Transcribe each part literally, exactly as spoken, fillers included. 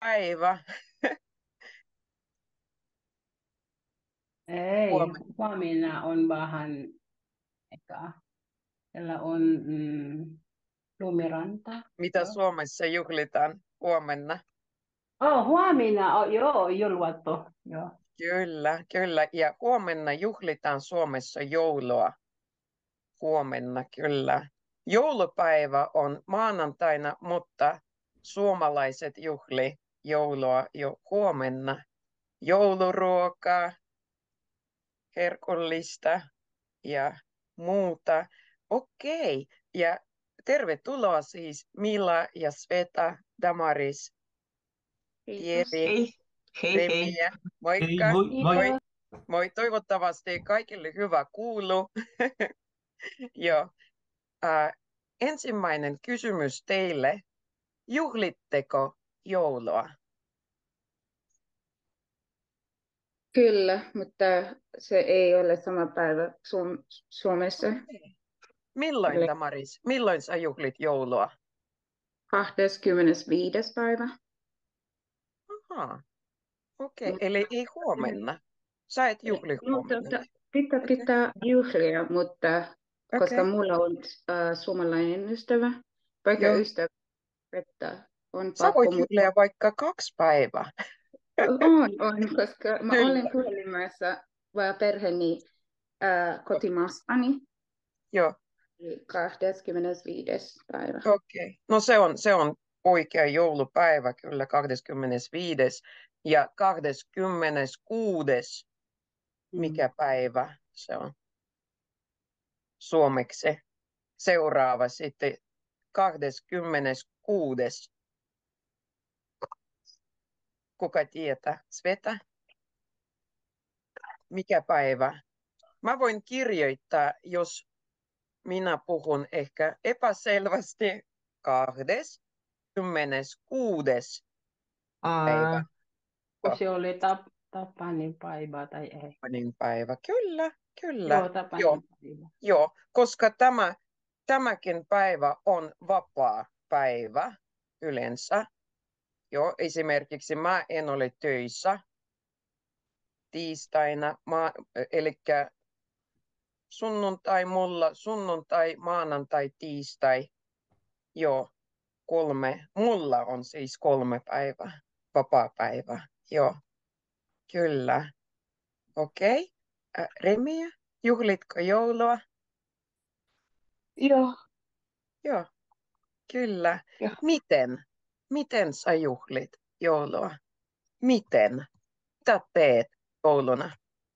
päivä. Ei, Huomenna. huomenna on vähän, eka, siellä on mm, lumiranta. Mitä Joo. Suomessa juhlitaan huomenna? Oh, huomenna, oh, joo, jouluaatto. Joo. Kyllä, kyllä. Ja huomenna juhlitaan Suomessa joulua. Huomenna, kyllä. Joulupäivä on maanantaina, mutta suomalaiset juhli joulua jo huomenna. Jouluruokaa, herkullista ja muuta. Okei. Ja tervetuloa siis Mila ja Sveta, Damaris, Kiitos. Tieri, Hei, hei, hei. Remiä. Hei, Moikka. moi, moi. Moi. Kiitos. Moi. Toivottavasti kaikille hyvä kuulu. Joo. Äh, ensimmäinen kysymys teille. Juhlitteko joulua? Kyllä, mutta se ei ole sama päivä Suom- Suomessa. Okei. Milloin, Eli Damaris? Milloin sä juhlit joulua? kahdeskymmenesviides päivä. Ahaa. Okei, Mutta, eli ei huomenna. Sä et juhli mutta huomenna. ta- pitää Okei, pitää juhlia, mutta koska okei. mulla on äh, suomalainen ystävä, vaikka Joo. ystävä, että on Sä pakko, voit mutta juhlia vaikka kaksi päivää. on, on, koska mä olen Kyllä. puhelimessa vaan perheeni äh, kotimaastani Joo, eli kahdeskymmenesviides päivä. okei. No se on, se on oikea joulupäivä, kyllä kahdeskymmenesviides ja kahdeskymmeneskuudes. Mm. Mikä päivä se on suomeksi? Seuraava sitten kahdeskymmeneskuudes. Kuka tietää? Sveta? Mikä päivä? Mä voin kirjoittaa, jos minä puhun ehkä epäselvästi. Kahdeskymmeneskuudes päivä. Aa, Kun se oli tap, Tapanin päivä tai ei. Tapanin päivä. Kyllä, kyllä. Joo, Joo, Tapanin päivä. joo, koska tämä, tämäkin päivä on vapaa päivä yleensä. Joo, esimerkiksi mä en ole töissä tiistaina, ma, eli sunnuntai mulla, sunnuntai, maanantai, tiistai, joo, kolme, mulla on siis kolme päivää, vapaa päivä, joo, kyllä, okei. Okay. Remiä, juhlitko joulua? Joo, Joo, kyllä. joo. Miten? Miten sä juhlit joulua? Miten? Mitä teet jouluna?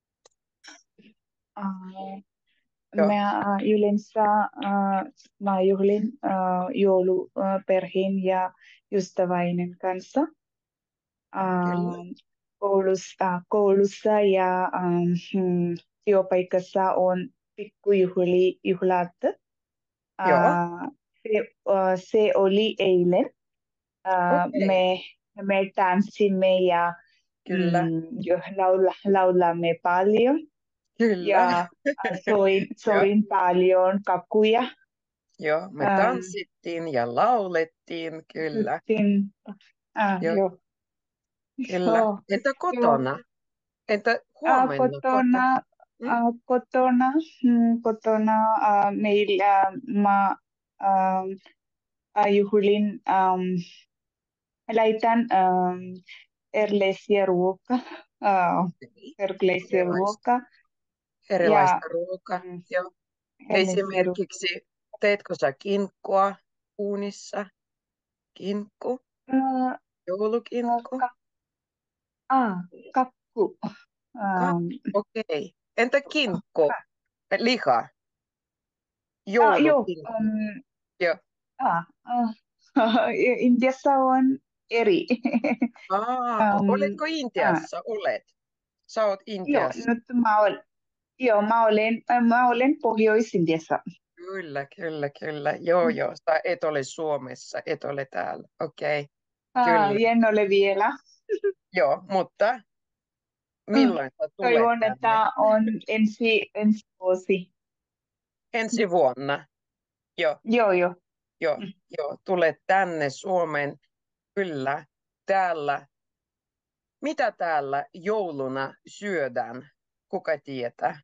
Äh, Joo, Mä äh, yleensä äh, mä juhlin äh, joulu äh, perheen ja ystäväinen kanssa kyllä. äh, koulussa, koulussa ja ähm, työpaikassa on pikkujuhli juhlat. Joo, Äh, se, äh, se oli eilen. Äh, okei, okay. me, me tanssimme ja Kyllä, mm, jo laula, laulamme paljon. kyllä. Ja äh, soin, Joo. soin paljon kakuja. Joo, me Ähm, tanssittiin ja laulettiin, kyllä. Sitten, ah, Joo, joo, kyllä. joo, Entä joo. kotona? Entä Ah, huomenna kotona? kotona, Mm? ah, kotona, mm, kotona ah, meillä mä ah, ah, juhlin, um, laitan um, erilaisia ruokaa, ah, erilaisia Erilaista, ruokaa ja erilaista ruokaa. mm, Joo. erilaisia ruokaa. Esimerkiksi, teetkö sä kinkkua uunissa? Kinkku, Ah, ah, joulukinkku? ka- ah, kakku. Ka- Um, Okei. Okay. Entä kinkku? Liha, ah, joo, joulukinkku. um, Joo. ah, ah, Intiassa on eri. Aa, Um, oletko ah, Intiassa? Olet. Sä oot joo, Intiassa. nyt mä, ol, joo, mä olen, äh, mä olen Pohjois-Intiassa. Kyllä, kyllä, kyllä. Joo, joo. Sä et ole Suomessa, et ole täällä. Okei, okay. Ah, Kyllä. en ole vielä. Joo, mutta Mm, milloin sä tulet toivon, tänne? että on ensi, ensi vuosi. Ensi vuonna. Joo, Joo, joo. joo, Mm. joo. Tulet tänne Suomeen. Kyllä. täällä, mitä täällä jouluna syödään? Kuka tietää?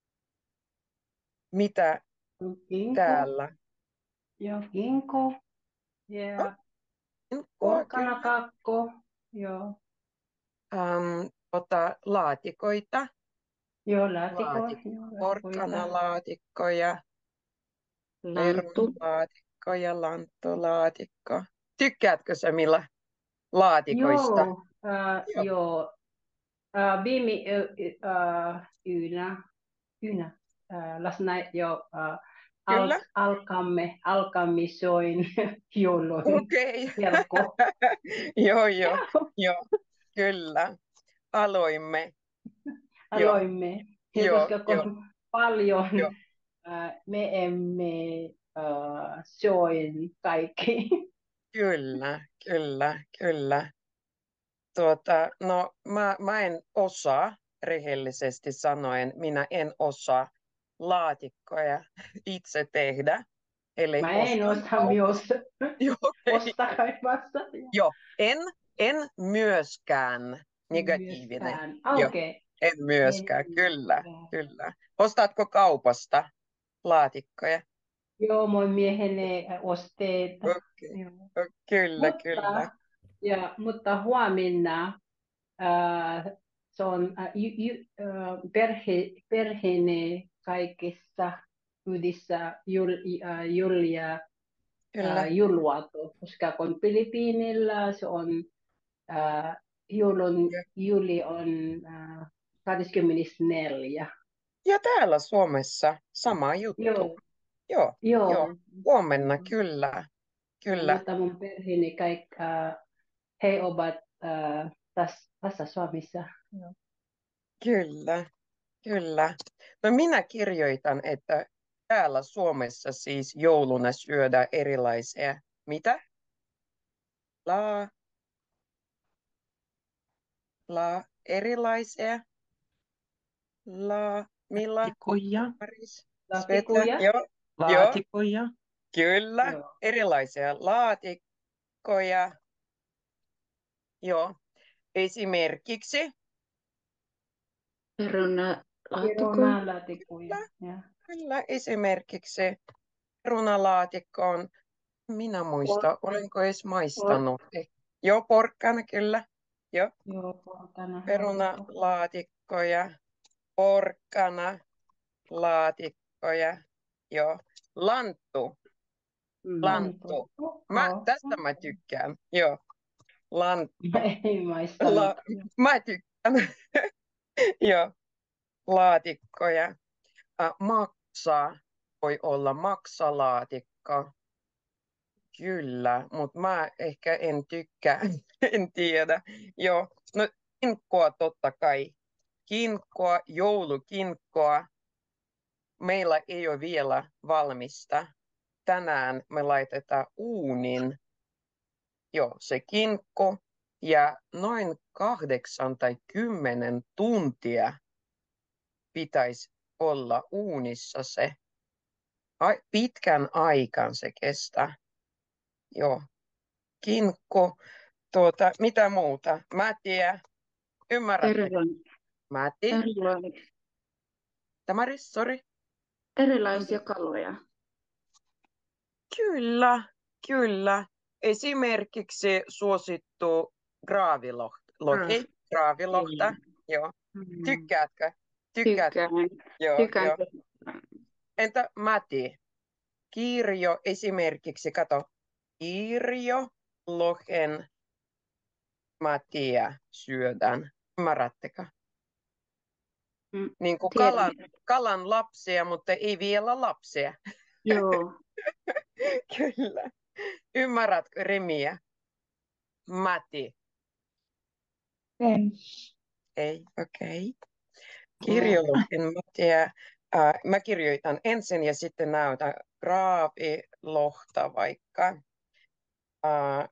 Mitä Ginkgo. täällä? Joo, ginkgo. Ja Kinkkua, kyllä. porkkanakakko. Joo. Um, tota, laatikoita, Joo, laatikko. laatikko, Joo, laatikoita. porkkanalaatikkoja, Lanttu. perunalaatikkoja, lanttulaatikko. Tykkäätkö sä millä laatikoista? Joo, äh, Joo. joo. Äh, viime äh, yönä, yönä äh, last night jo äh, al, Kyllä. alkamme, alkamme soin joulun Okei. kelko. Joo, joo, joo, kyllä. Aloimme. Joo, Aloimme, ja joo, koska joo, kun paljon joo. äh, me emme äh, soin kaikki. Kyllä, kyllä, kyllä. Tuota, no, mä, mä en osaa, rehellisesti sanoen, minä en osaa laatikkoja itse tehdä. Eli Mä en ostan osaa myös Joo, okei. ostaa kaivassa. Joo, en, en myöskään negatiivinen. Myöskään. Ah, Joo, okei. en myöskään, En kyllä, myöskään. kyllä. Ostatko kaupasta laatikkoja? Joo, mun mieheni osteet. Okei, Joo. o- kyllä, kyllä. Mutta, ja, mutta huomenna äh, se on äh, ju, ju, äh, perhe, perheeni kaikissa yhdessä jul, äh, julia Kyllä, äh, julluatu, koska kun Filippiinillä se on äh, julun, ja, juli on äh, kaksikymmentäneljä. ja täällä Suomessa sama juttu. Joo, Joo, joo. joo, huomenna, kyllä, Ja, kyllä, mutta mun perheeni kaikki, äh, he ovat äh, tässä, tässä Suomessa. Joo. kyllä, kyllä. No minä kirjoitan, että täällä Suomessa siis jouluna syödään erilaisia, mitä? La, la, erilaisia, la, millä? Laatikoja, Paris, Laatikoja. Svetlana, joo, joo, laatikoja, kyllä, Joo. erilaisia laatikkoja, joo, esimerkiksi, Perunalaatikko. Perunalaatikoja. Ja. kyllä, esimerkiksi perunalaatikkoon, minä muista, olenko edes maistanut, Eh, joo, porkkana, kyllä, joo, Joo, porkana. perunalaatikkoja, porkkana, laatikkoja, joo, lanttu, lanttu, mä, tästä mä tykkään, joo, lanttu. Ei maistanut. La, mä tykkään. Joo, laatikkoja. Äh, maksa voi olla maksalaatikko. Kyllä, mutta mä ehkä en tykkää, en tiedä. Joo, no kinkkua totta kai. Kinkkua, joulukinkkua. Meillä ei ole vielä valmista. Tänään me laitetaan uunin. Joo, se kinkku. Ja noin kahdeksan tai kymmenen tuntia pitäisi olla uunissa se. Ai, pitkän aikaan se kestää. Joo. Kinkku. Tuota, mitä muuta? Mä tiedän. Ymmärrätte? Matti. Erilaisia, Tamaris, sorry. erilaisia kaloja. Kyllä, kyllä. Esimerkiksi suosittu graavilohti. Graavilohta. Joo. Tykkäätkö? Tykkäätkö? Tykkään. Joo, Tykkään. joo. Entä Matti? Kirjo esimerkiksi, kato, kirjo, lohen, Mattia syödään. Ymmärrättekö? Mm, Niin kuin tiedän. kalan, kalan lapsia, mutta ei vielä lapsia. Joo. Kyllä. Ymmärrätkö Remiä? Matti? En. Ei, okei. Okay. Kirjolohen Mattia. Äh, mä kirjoitan ensin ja sitten näytän graavilohta vaikka. Äh,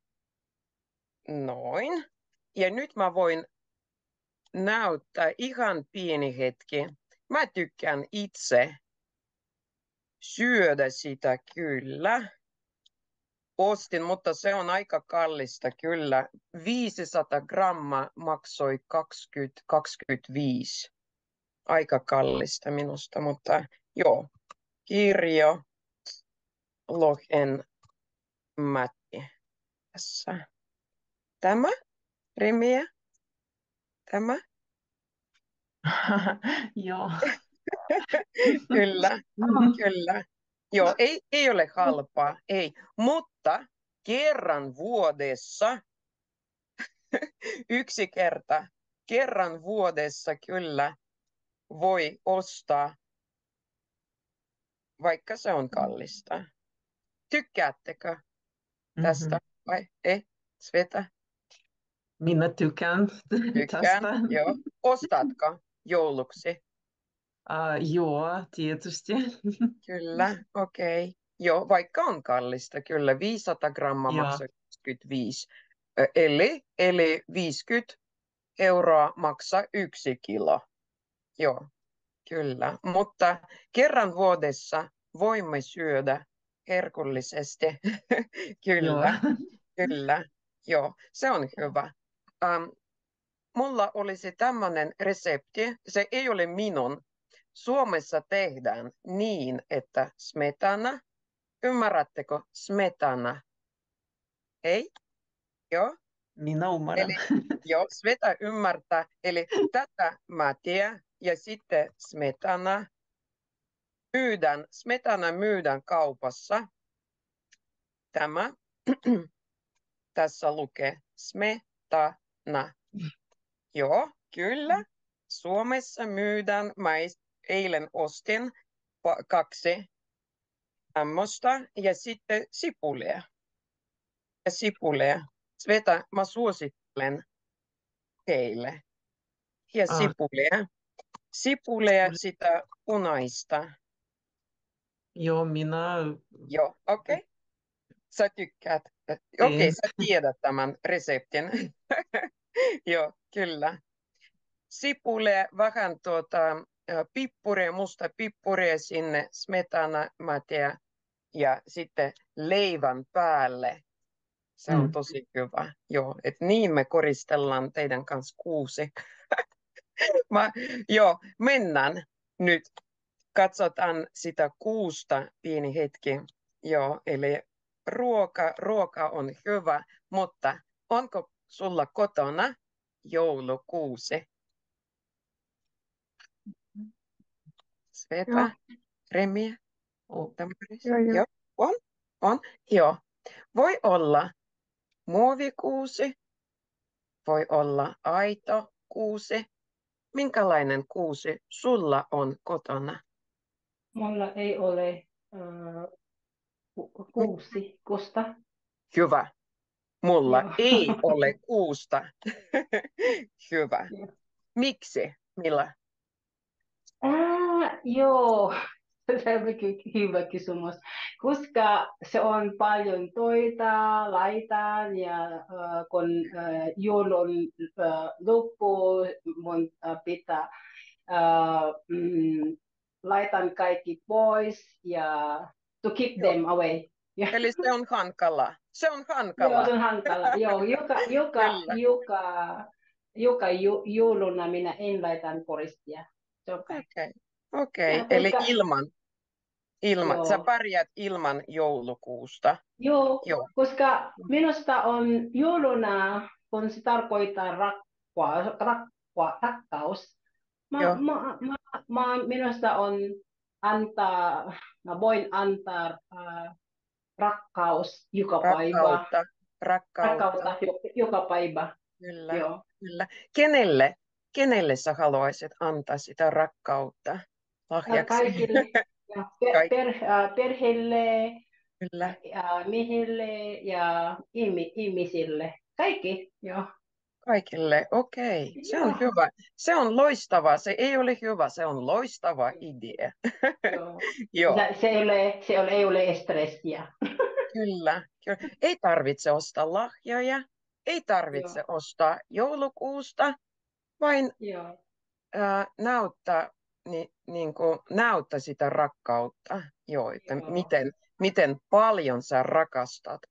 noin. Ja nyt mä voin näyttää ihan pieni hetki. Mä tykkään itse syödä sitä kyllä ostin, mutta se on aika kallista kyllä. viisisataa grammaa maksoi kaksikymmentä kaksikymmentäviisi. Aika kallista minusta, mutta joo. Kirjo Lohen Matti. Tässä. Tämä, Remiä. Tämä. Joo. Kyllä, kyllä. Joo, ei, ei ole halpaa, ei. Mutta kerran vuodessa, yksi kerta, kerran vuodessa kyllä voi ostaa, vaikka se on kallista. Tykkäättekö tästä Mhm. vai ei, Sveta? Minä tykkään Tykkään, tästä. joo. Ostatko jouluksi? Uh, joo, tietysti. Kyllä, okei. Okay. Joo, vaikka on kallista, kyllä. viisisataa grammaa Joo. maksaa kaksikymmentäviisi. Ö, Eli, eli viisikymmentä euroa maksaa yksi kilo. Joo, kyllä. Mutta kerran vuodessa voimme syödä herkullisesti. Kyllä, Joo. kyllä. Joo, se on hyvä. Um, mulla olisi tämmöinen resepti. Se ei ole minun. Suomessa tehdään niin, että smetana, ymmärrättekö smetana? Ei? Joo? Minä ymmärrän. Eli joo, Sveta ymmärtää. Eli tätä mä tiedän. Ja sitten smetana myydään, smetana myydään kaupassa. Tämä. Tässä lukee smetana. Joo, kyllä. Suomessa myydään. Mä eilen ostin kaksi tämmöistä ja sitten sipulia. Ja sipulia. Sveta, mä suosittelen teille. Ja Ah. sipulia. Sipulia sitä punaista. Joo, minä... Joo, okei. Okay. Sä tykkäät. Okei, okay, sä tiedät tämän reseptin. Joo, kyllä. Sipulia, vähän tuota, pippuria, musta pippuria sinne, smetana, matea ja sitten leivän päälle. Se on Mm. tosi hyvä. Joo, et niin me koristellaan teidän kanssa kuusi. Mä, joo, mennään nyt. Katsotaan sitä kuusta pieni hetki. Joo, eli ruoka, ruoka on hyvä, mutta onko sulla kotona joulukuusi? Sveta, Remi, Oh. Joo, joo. Joo, on, on, joo. Voi olla muovikuusi, voi olla aito kuusi. Minkälainen kuusi sulla on kotona? Mulla ei ole äh, ku- kuusi kusta. Hyvä. Mulla Joo. ei ole kuusta. Hyvä. Joo. Miksi? Millä? Ah, joo, se on ky- hyvä kysymys, koska se on paljon töitä, laitan ja äh, kun äh, joulun äh, loppu, mun äh, pitää äh, mm, laitan kaikki pois ja to keep Joo. them away. Ja, Eli se on hankala. Se on joo, hankala. se on hankala. Joo, joka, joka, Kyllä. joka, joka ju, jouluna minä en laitan koristia. Se on kaikki. Okei. Okei. Ja Eli koska- ilman. Ilman. Joo. Sä pärjät ilman joulukuusta. Joo, Joo. koska minusta on jouluna, kun se tarkoittaa rakkaus, rakkaus, rakkaus. Mä, Joo. mä, mä, mä, minusta on antaa, mä voin antaa äh, rakkaus joka päivä. Rakkautta. Rakkautta. Rakkautta jo- joka päivä. Kyllä. Joo. Kyllä. Kenelle? Kenelle sä haluaisit antaa sitä rakkautta Ja lahjaksi? kaikille, ja per, Kaik- per, äh, perheelle, Kyllä. ja miehille ja ihmi, ihmisille. Kaikki, joo. Kaikille, okei. Se on Joo. hyvä. Se on loistava. Se ei ole hyvä, se on loistava idea. Joo. Joo, Se, se, ei ole, se ole, ei ole stressiä. kyllä, kyllä. Ei tarvitse ostaa lahjoja, ei tarvitse Joo. ostaa joulukuusta, vain Joo. äh, näyttää, ni, niin kuin, näyttää sitä rakkautta. Joo, että Joo. miten, miten paljon sä rakastat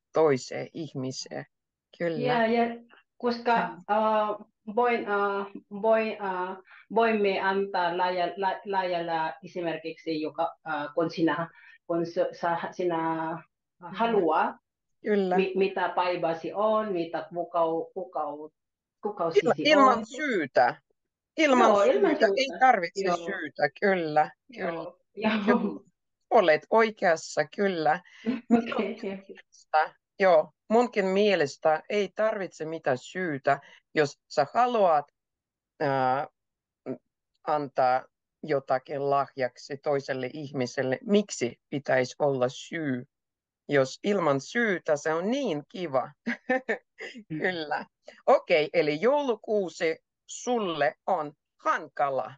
toiseen ihmiseen. Kyllä. Ja, ja koska uh, voin, uh, voin, uh, voimme antaa laaja- la- laajalla esimerkiksi, joka, uh, kun sinä, kun sä, sinä haluaa, Kyllä. mi, mitä päiväsi on, mitä kukau, kukau, Il, kukausisi ilman on. syytä. Ilman Joo, syytä. ilman Ei syytä. tarvitse Joo. syytä. Kyllä. Kyllä. Joo. Joo. Kyllä. Olet oikeassa, kyllä. Okei. Mielestä, joo, munkin mielestä ei tarvitse mitään syytä, jos sä haluat ää, antaa jotakin lahjaksi toiselle ihmiselle. Miksi pitäisi olla syy? Jos ilman syytä se on niin kiva. Kyllä. Okei, okay, eli joulukuusi sulle on hankala.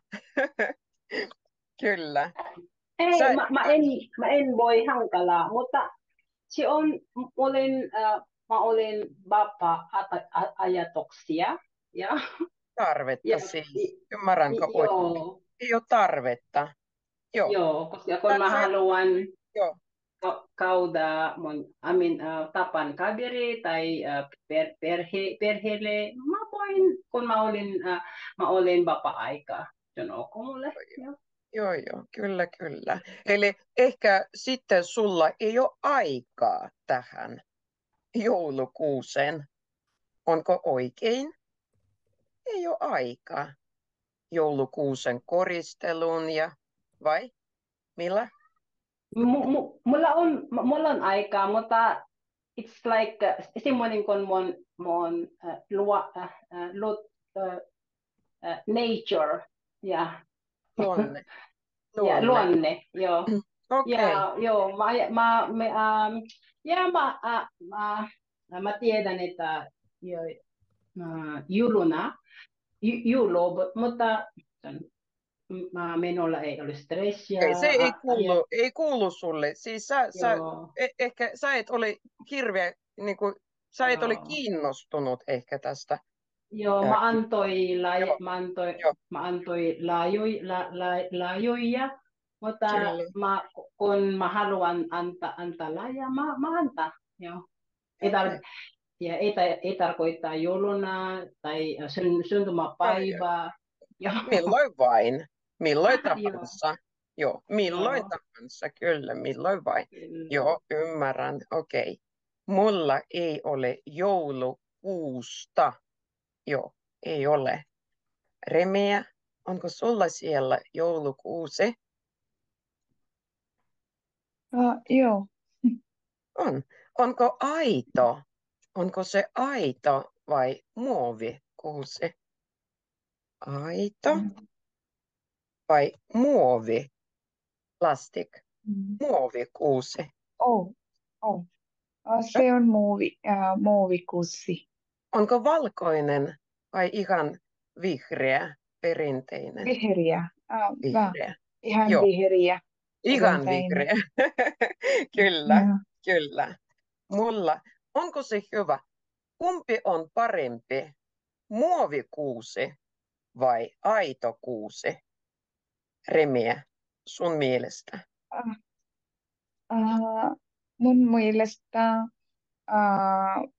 Kyllä. Ei, Sä, mä, mä, en, mä en voi hankalaa, mutta se on, olin, äh, mä olin vapaa ajatuksia. Ja, tarvetta ja, siis. Ymmärränkö oikein? joo, Ei ole tarvetta. Joo. joo, koska kun Sä- mä sä- haluan Joo. ka- kautta mun amin, äh, tapan kaveri tai äh, per, perhe, perheelle, mä voin, kun mä olin, äh, mä olin vapaa-aikaa. Se on ok mulle. Joo. Joo, joo, kyllä, kyllä. Eli ehkä sitten sulla ei ole aikaa tähän joulukuuseen. Onko oikein? Ei ole aikaa joulukuusen koristeluun ja vai? Millä? M- m- mulla on, m- mulla on aikaa, mutta it's like uh, semmoinen kuin mun, mun uh, luo, uh, uh, lu, uh, uh, nature ja, Luonne. ja luonne, joo. Okei. Ja joo, mä, mä, me, um, ja mä, uh, mä, mä tiedän, että jo, uh, jouluna, ju, joulu, mutta mä, minulla ei ole stressiä. Okei, se ei a- kuulu, ja- ei kuulu sulle. Siis sä, sä, joo, e- ehkä sä et ole hirveä, niin kuin, sä et ole joo. kiinnostunut ehkä tästä. Joo, Ää, mä antoi, laaja, joo, mä antoi, joo, mä antoi laajoja, la, la, laajoja, mutta kyllä. mä, kun mä haluan antaa, antaa laaja, mä, mä antaa. Joo. Ei, tar, Okei. ja ei, tar, ei tarkoita jouluna tai syn, syntymäpäivää. Joo. Milloin vain. Milloin Joo. tahansa. Joo, milloin Joo. tahansa, kyllä, milloin vain. Kyllä. Joo, ymmärrän, okei. Mulla ei ole joulukuusta. Joo, ei ole. Remeä, onko sulla siellä joulukuusi? Uh, joo. On. Onko aito? Onko se aito vai muovikuusi? Aito Mm. vai muovi? Plastic. Mm. Muovikuusi. Oh, oh. Uh, se on muovi, uh, muovikussi. Onko valkoinen vai ihan vihreä, perinteinen? Vihreä. Uh, Vihreä. ihan Joo, vihreä. ihan Perinteinen. vihreä. Kyllä, Joo. kyllä. Mulla, onko se hyvä? Kumpi on parempi? Muovikuusi vai aito kuusi? Remiä, sun mielestä? Uh, uh, mun mielestä uh,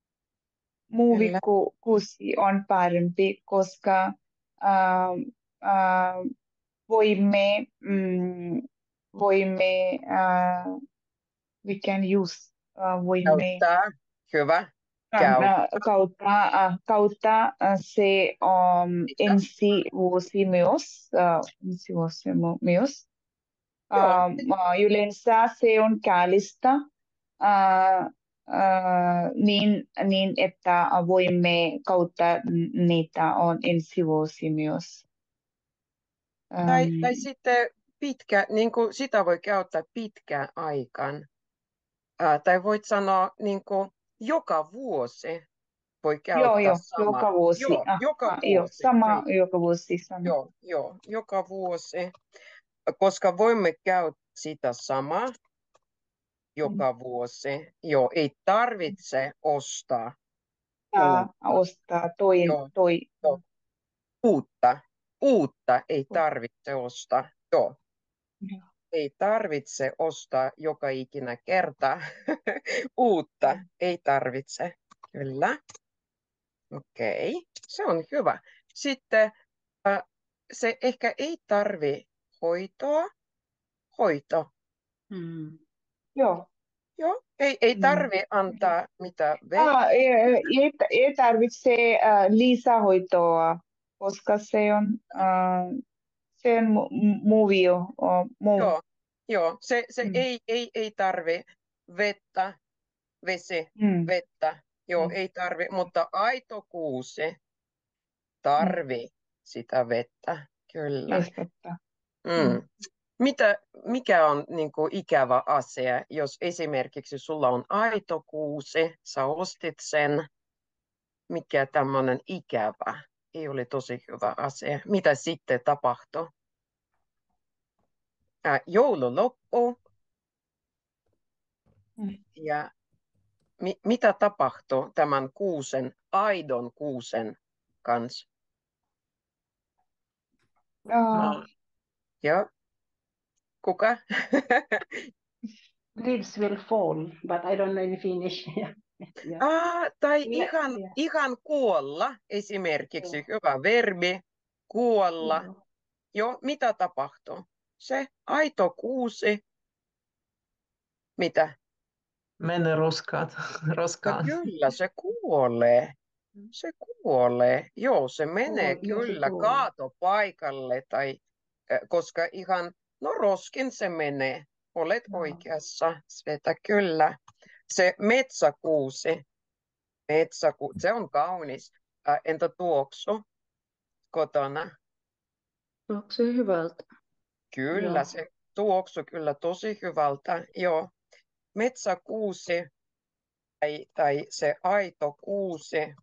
Kyllä. muovikussi on parempi, koska uh, uh, voimme, mm, voimme uh, we can use, uh, voimme Käyttää. Hyvä. uh, Käyttää. uh, kautta, uh, kautta uh, se um, ensi vuosi myös, uh, ensi vuosi mu- myös. Joo, Um, uh, yleensä se on kallista, uh, uh, niin, niin, että voimme kautta niitä on ensi vuosi myös. tai, Um, tai sitten pitkä, niin kuin sitä voi käyttää pitkään aikaan. Ää, tai voit sanoa niin kuin joka vuosi voi joo, käyttää joo, sama. joka vuosi. Joo, Ah, joka ah, joo, vuosi. sama Ei, joka vuosi sama. joo, joo, joka vuosi. Koska voimme käyttää sitä samaa joka vuosi. Joo, ei tarvitse ostaa Saa uutta. ostaa toi, Joo, toi. joo. Uutta. Uutta ei tarvitse ostaa. Joo. ei tarvitse ostaa joka ikinä kerta uutta. Ei tarvitse. Kyllä. Okei, se on hyvä. Sitten äh, se ehkä ei tarvi hoitoa. Hoito. Mm. Joo. Joo, ei, ei Mm. tarvi antaa mitään Ah, vettä. ei, ei, ei tarvitse äh, lisähoitoa, koska se on, äh, se on mu- mu- muvio. Uh, mu- Joo, joo. Se, se mm. ei, ei, ei tarvi vettä, vesi, Mm. vettä. Joo, Mm. ei tarvi, mutta aito kuusi Mm. tarvii sitä vettä. Kyllä. Yes, totta. Mm. Mm. Mitä, mikä on niin kuin, ikävä asia, jos esimerkiksi sulla on aito kuusi, sä ostit sen, mikä tämmöinen ikävä, ei ole tosi hyvä asia. Mitä sitten tapahtuu? Ää, joulu loppuu Mm. ja mi- mitä tapahtuu tämän kuusen, aidon kuusen kanssa? Uh, No, Joo, kuka? Leaves will fall, but I don't know in Finnish. Yeah. Yeah. Ah, tai Le- ihan, yeah. ihan kuolla, esimerkiksi Joo. hyvä verbi, kuolla. Joo. Joo, mitä tapahtuu? Se aito kuusi, mitä? mene roskaan. No roskaan. kyllä, se kuolee. Se kuolee. Joo, se menee Kuol- joo, se kyllä kuolee. kaatopaikalle, tai, äh, koska ihan, no roskin se menee. Olet Joo. oikeassa, Sveta, kyllä. Se metsäkuusi, metsäku, se on kaunis. Äh, entä tuoksu kotona? Tuoksuu hyvältä. Kyllä, Joo. se tuoksu kyllä tosi hyvältä. Joo, metsäkuusi tai, tai se aito kuusi,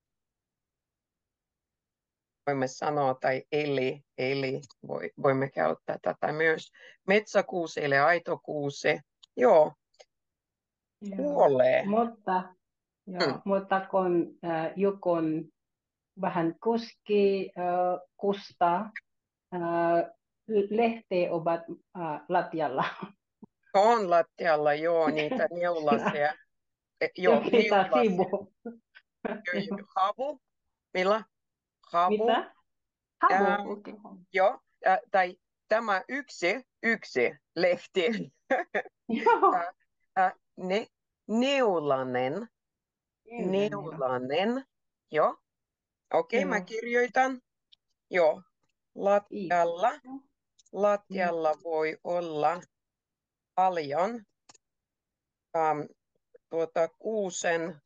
voimme sanoa, tai eli, eli voi, voimme käyttää tätä myös. Metsäkuusi eli aito kuusi, joo, Joo. kuolee. Mutta, joo, Hmm. mutta kun äh, Jukon vähän koski äh, kusta, äh, lehteä ovat äh, lattialla. On lattialla, joo, niitä neulasia. E, joo, Ja mitä neulasia. sivu? Jo- jo- Havu, millä? Havu, Mitä? Havu, ää, okei. joo, ää, tai tämä yksi, yksi lehti. Joo. Ää, ää, ne, neulanen, Neulanen. neulanen, joo. Okei, mä Joo. kirjoitan. Joo, I. lattialla, Joo. lattialla voi olla paljon ähm, tuota kuusen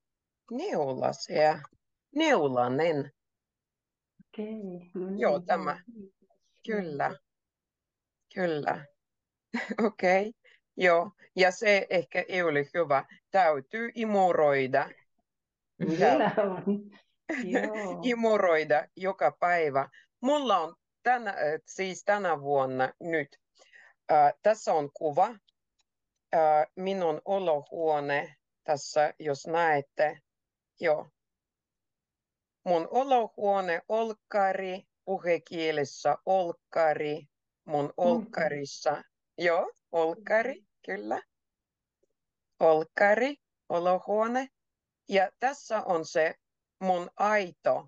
neulasia. Neulanen, Okei, no joo, niin, tämä, joo. kyllä, kyllä. Okei, joo. Ja se ehkä ei ole hyvä. Täytyy imuroida. Kyllä on. Joo. Imuroida joka päivä. Mulla on tänä, äh, siis tänä vuonna nyt, äh, tässä on kuva, äh, minun olohuone tässä, jos näette, joo. Mun olohuone, olkkari, puhekielessä olkkari, mun olkkarissa, joo, olkkari, kyllä, olkkari, olohuone. Ja tässä on se mun aito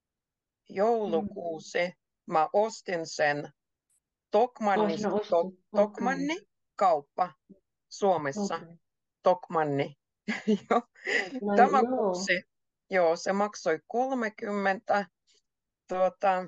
joulukuusi. Mä ostin sen Tokmannista, Sinä Tok, ostit. Tokmanni kauppa Suomessa. Okei. Tokmanni. Joo. No Tämä joo. kuusi, joo, se maksoi kolmekymmentä, tuota,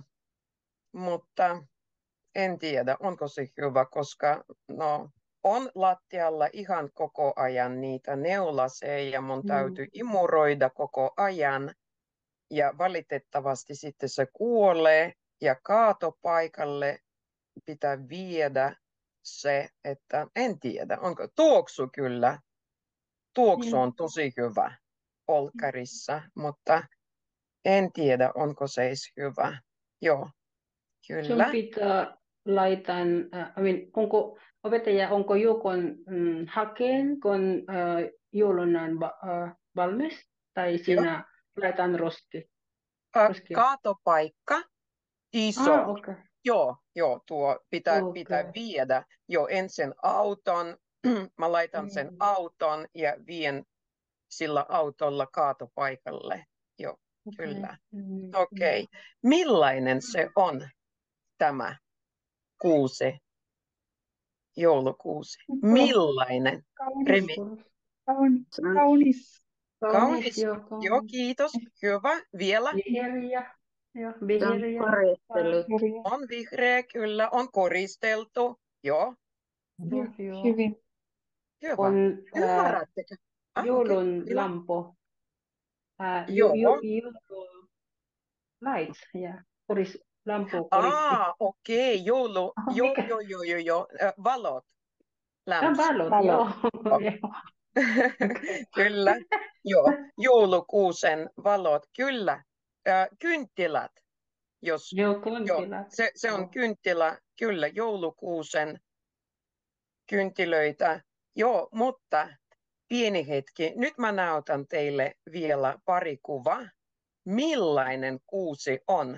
mutta en tiedä, onko se hyvä, koska no, on lattialla ihan koko ajan niitä neulaseja ja mun Mm. täytyy imuroida koko ajan. Ja valitettavasti sitten se kuolee ja kaatopaikalle pitää viedä se, että en tiedä, onko tuoksu kyllä. Tuoksu on tosi hyvä olkkarissa, mutta en tiedä, onko se edes hyvä. Joo, Sun kyllä. pitää laittaa, äh, I mean, onko opettaja, onko Jukon mm, hakeen, kun äh, joulun on va- äh, valmis, tai Joo. sinä laitan roski? Ä, Roskia. Kaatopaikka, iso. Ah, okei. Joo, Joo, tuo pitää, Okei. pitää viedä jo ensin auton. Mä laitan sen Mm. auton ja vien sillä autolla kaatopaikalle. Joo, Okei. kyllä. Mm. Okei. Millainen se on tämä kuusi, joulukuusi? Onko Millainen? kaunis? Remi, Mm. Kaunis. Se on Kaunis. Kaunis, kaunis. joo, Joo, kaunis. kiitos. Hyvä. Vielä. Vihreä, joo, se on vihreä. koristellut. Vihreä. On vihreä, kyllä. On koristeltu. Joo, Joo, joo. Hyvin. hyvä. On äh, Ymmärrättekö? Ah, okei. joulun Vielä. lampu. Äh, ju, Joo. ju, joulu lights, ja koris, lampu koristi. Ah, okei. Joulu. Oh, Joo, mikä? joo, joo, joo, joo. Äh, valot. Ah, Lamps. valot, Valot. joo. Oh. Joo. Okei. Kyllä. Joo. Joulukuusen valot. Kyllä. Äh, kynttilät. Jos, Joo, joo, kynttilät. se, se on Joo. kynttilä. Kyllä, joulukuusen kynttilöitä. Joo, mutta pieni hetki. Nyt mä näytän teille vielä pari kuvaa. Millainen kuusi on?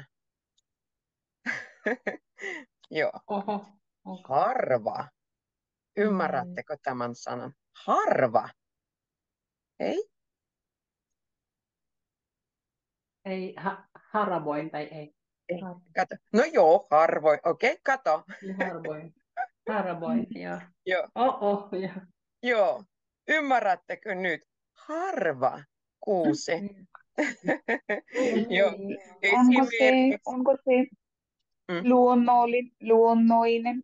Joo, Oho. Okay. harva. Ymmärrättekö tämän sanan? Harva. Ei? Ei, ha, harvoin tai ei. Ei. Har, Kato. No joo, harvoin. Okei, okay, kato. ja harvoin. Harvoin, joo. Joo, Oh, oh, joo. joo. Ymmärrättekö nyt? Harva kuusi. Joo, Niin. Onko se, esimerkiksi. onko se Mm. luonnollinen, luonnoinen?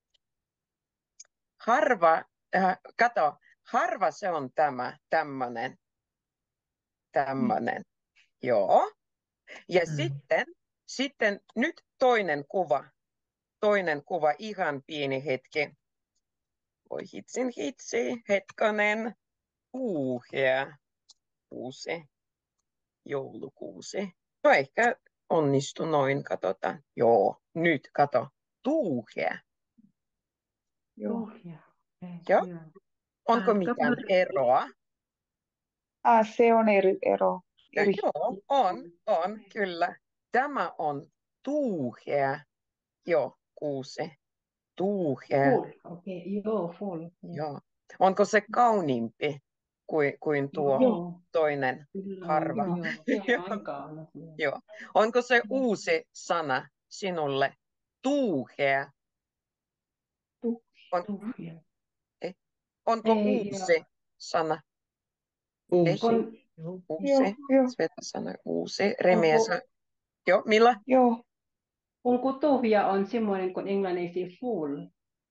Harva, äh, kato, harva se on tämä, tämmönen, tämmönen. Joo. Ja Mm. sitten, sitten nyt toinen kuva. Toinen kuva, ihan pieni hetki. Voi hitsin hitsi, hetkonen. Uuhea kuusi, joulukuusi. No ehkä onnistu noin, katsotaan. Joo, nyt kato. Tuuhea. Joo. Tuhja. Ei, Joo. joo. Onko Aika mitään paljon. eroa? Ah, se on eri ero. Ja Eri. joo, on, on, kyllä. Tämä on tuuhea, joo, kuusi. Tuuhea, Full, okei, okay. Joo, full. Joo. joo. Onko se kauniimpi kuin, kuin tuo Joo, toinen kyllä on, harva? joo. Se Joo, on aika ollut, joo. joo. Onko se uusi sana sinulle? Tuuhea. Tu- On, Tuhja. onko Ei, joo. uusi sana? Ei, Uusi. On, Joo. uusi. Joo, joo, Sveta-sana uusi. Remeä onko, sana. Joo, Milla? joo. onko tuhja on semmoinen kuin englanniksi full?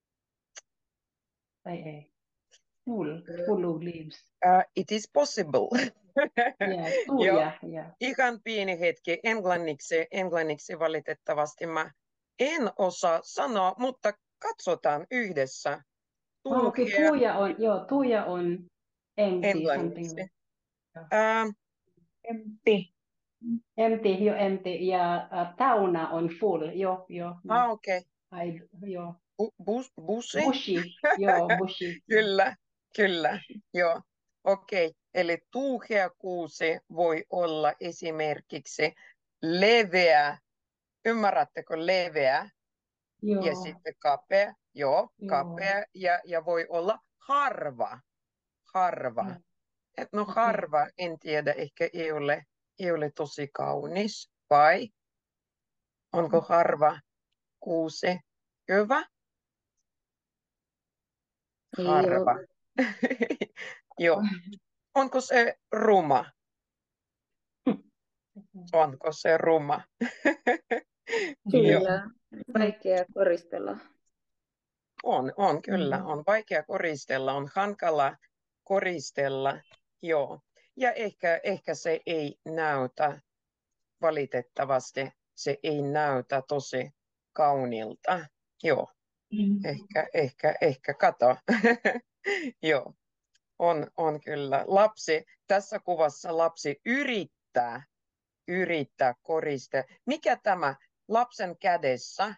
Tai ei? Full, full of leaves. Uh, it is possible. Yeah, Joo, tuhja, yeah. ihan pieni hetki. Englanniksi, englanniksi valitettavasti mä en osaa sanoa, mutta katsotaan yhdessä. Ah, okei, okay. Tuuhea Tuuja on, joo, tuuja on empty, something englanniksi. like Uh, Empty. empty, jo empty, ja uh, tauna on full, joo, joo. ah, okei. Okay. Ai, joo. Bu, bus, busi? Bushy, joo, bushy. Kyllä, kyllä. Joo, okei. Okay. Eli tuuhea kuusi voi olla esimerkiksi leveä. Ymmärrättekö leveä? Ja Joo, sitten kapea, joo, joo. kapea ja, ja voi olla harva, harva. Joo. Et no Okei. harva, en tiedä, ehkä ei ole, ei ole tosi kaunis, vai? Onko harva kuusi? Hyvä? Ei Harva. ole. Joo. Onko se ruma? Onko se ruma? Joo. Kyllä. Vaikea koristella. On, on kyllä. Mm. On vaikea koristella, on hankala koristella. Joo. Ja ehkä, ehkä se ei näytä, valitettavasti se ei näytä tosi kaunilta. Joo, Mm. ehkä, ehkä, ehkä kato. Joo, on, on kyllä. Lapsi, tässä kuvassa lapsi yrittää, yrittää koristella. Mikä tämä lapsen kädessä?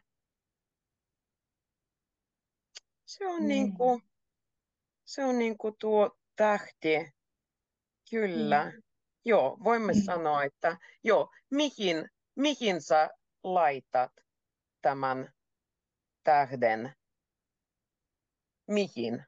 Se on Mm. niin kuin, se on niin kuin tuo tähti. Kyllä. Mm. Joo, voimme Mm. sanoa, että joo, mihin, mihin sä laitat tämän tähden. Mihin?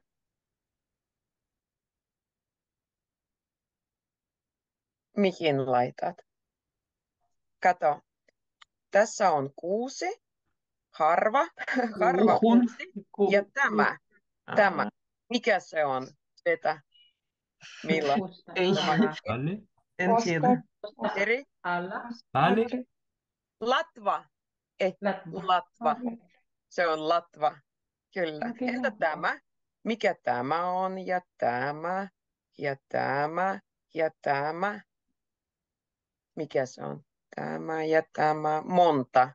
Mihin laitat? Kato, tässä on kuusi, harva, harva Kuuhun. kuusi Ku- ja tämä, Ah, tämä. Mikä se on? Vetä. Milla? Kuusta Ei. alla. Alle? en tiedä. Kuusta Eri? alla. Alle? Latva. Eh, Latva. latva. Se on latva. Kyllä. Okei, Entä latva. tämä? Mikä tämä on? Ja tämä. Ja tämä. Ja tämä. Mikä se on? Tämä ja tämä. Monta.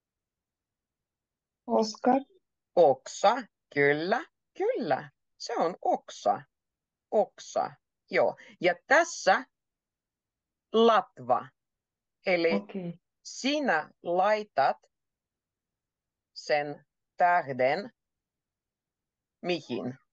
Oscar. Oksa. Kyllä. Kyllä. Se on oksa. Oksa. Joo. Ja tässä latva. Eli Okei. sinä laitat sen tähden mihin?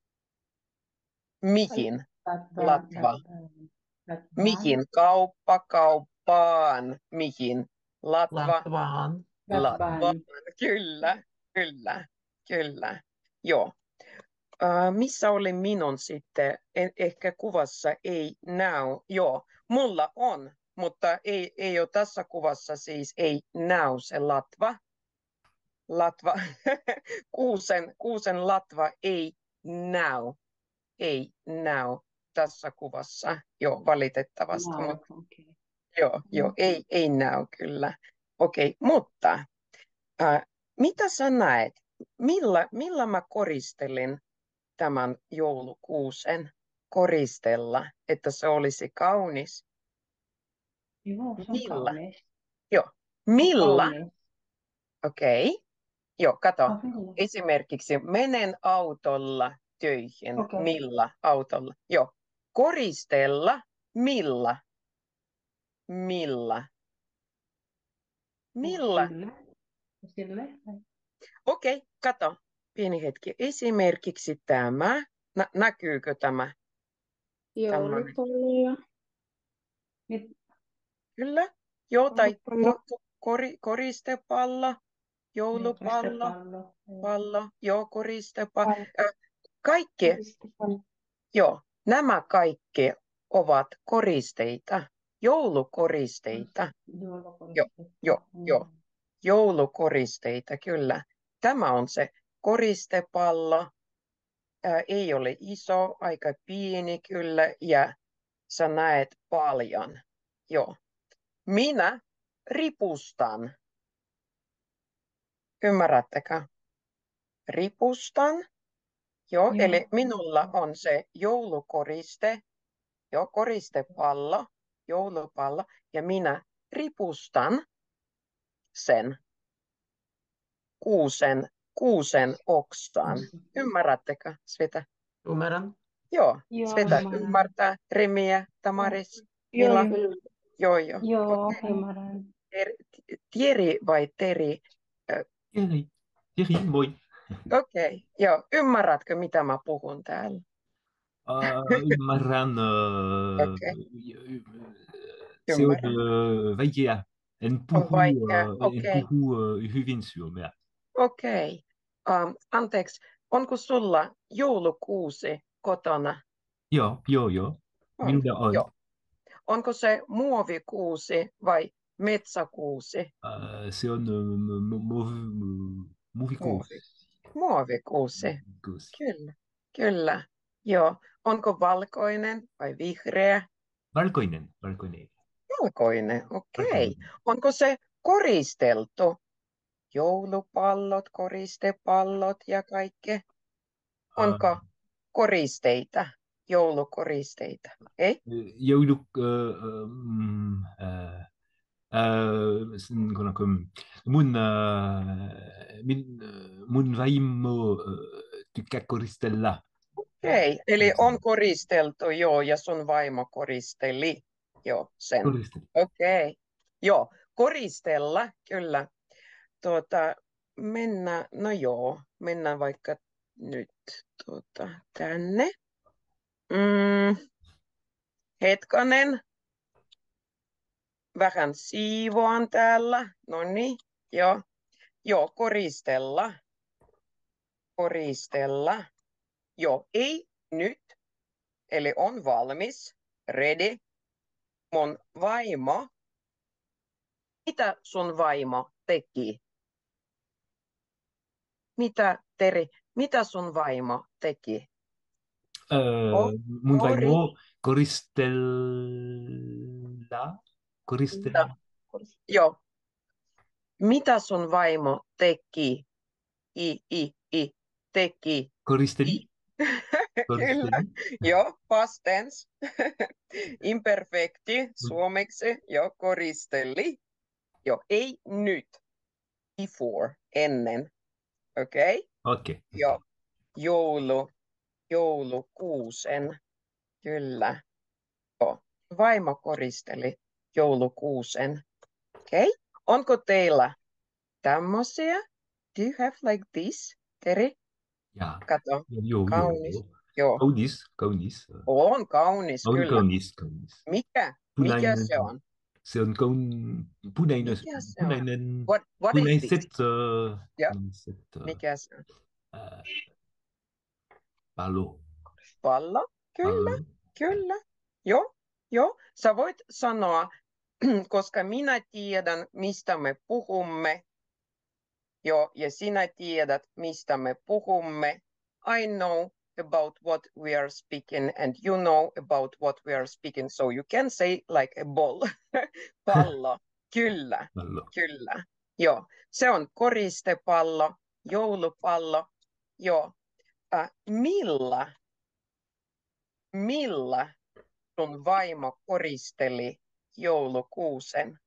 Mihin? Latva. Latva. Latva. Mihin? Kauppa, kauppaan. Mihin? Latva, Latvaan. latvaan. Latvaan. Kyllä, kyllä, kyllä. Joo. Uh, missä oli minun sitten? En, ehkä kuvassa ei näy. Joo, mulla on, mutta ei, ei ole tässä kuvassa siis ei näy se latva. Latva. kuusen, kuusen latva ei näy. Ei näy tässä kuvassa. Joo, valitettavasti. No, Mutta okei. joo, joo, ei, ei näy kyllä. Okei, mutta äh, mitä sä näet? Millä, millä mä koristelin tämän joulukuusen? Koristella, että se olisi kaunis. Joo, se on Millä? kaunis. Joo, millä? Kaunis. Okei. Joo, kato. No, millä? Esimerkiksi menen autolla töihin. Okei. Millä autolla? Joo. Koristella. Millä? Millä? Millä? Sille. Sille. Okei, kato. Pieni hetki. Esimerkiksi tämä. Nä- näkyykö tämä? Joulupalloja. Mit- Kyllä. Joo, tai Joulupallo. ko- ko- kori- koristepallo. Joulupallo. Pallo. Pallo. Joo, koristepallo. Pallo. Äh, kaikki. Koristepallo. Joo, nämä kaikki ovat koristeita. Joulukoristeita. Joulukoristeita. joo, joo. Joulukoristeita, kyllä. Tämä on se koristepallo. Ää, ei ole iso, aika pieni kyllä, ja sä näet paljon. Joo. Minä ripustan. Ymmärrättekö? Ripustan. Joo, Joo. eli minulla on se joulukoriste, joo, koristepallo, joulupallo, ja minä ripustan sen kuusen, kuusen oksaan. Ymmärrättekö, Sveta? Ymmärrän. Joo, Joo, Sveta ymmärrän. ymmärtää. Remiä, Tamaris, Joo, Mila? joo. Joo, joo. Joo, Okei. ymmärrän. Ter- Tieri vai Teri? Thierry. Thierry, moi. Okei, joo. Ymmärrätkö, mitä mä puhun täällä? Uh, ymmärrän. Uh, Okei. Se on Ymmärrän. uh, vaikea. En On puhu, vaikea, uh, okei. en puhu uh, hyvin suomea. Okei. Um, anteeksi, onko sulla joulukuusi kotona? Joo, joo, joo. On. Minulla on. Joo. Onko se muovikuusi vai metsäkuusi? Uh, se on uh, muovikuusi. Muovikuusi. Kuusi. Kyllä, kyllä. Joo. Onko valkoinen vai vihreä? Valkoinen, valkoinen. Valkoinen, okei. Valkoinen. Onko se koristeltu? Joulupallot, koristepallot ja kaikki. Onko Uh, koristeita, joulukoristeita? Ei? joulu... Uh, um, uh, uh, kunako, mun, uh, min, uh, mun vaimo uh, tykkää koristella. Okei, eli on koristeltu, joo, ja sun vaimo koristeli, joo, sen. Koristella. Okei, joo, koristella, kyllä. Tuota, mennään, no joo, mennään vaikka nyt tuota, tänne. Mm, hetkanen. Vähän siivoan täällä. No niin, joo. Joo, koristella. koristella. Joo, ei nyt. Eli on valmis. Ready. Mun vaimo. Mitä sun vaimo teki? Mitä, Teri, mitä sun vaimo teki? Äh, Oh, mun kori- vaimo koristella. Koristella. Joo. Mitä sun vaimo teki? I, i, i, teki. Koristeli. I. Kyllä. Koristeli. Joo, past tense. Imperfekti suomeksi. Joo, koristeli. Joo, ei nyt. Before, ennen. Okei? Okay? Okei. Okay. Joo. Joulu, joulukuusen. Kyllä. Joo. Vaimo koristeli joulukuusen. Okei? Okay? Onko teillä tämmöisiä? Do you have like this, Teri? Ja. Kato. Joo, Kaunis. joo. Joo. Kaunis, kaunis. On kaunis, On kyllä. kaunis, kaunis. Mikä? Punainen. Mikä se on? Se on kaun... punainen. Mikä se on? Punainen. What, what is Punaiset. this? Uh, Ja. punaiset, uh, Mikä se on? uh, pallo. Pallo? Kyllä, Pallo. kyllä. Joo, joo. Sä voit sanoa, koska minä tiedän, mistä me puhumme. Joo, ja sinä tiedät, mistä me puhumme. I know about what we are speaking and you know about what we are speaking. So you can say like a ball. Pallo. Kyllä, Pallo. kyllä. Joo, se on koristepallo, joulupallo. Joo. Äh, millä, millä sun vaimo koristeli joulukuusen?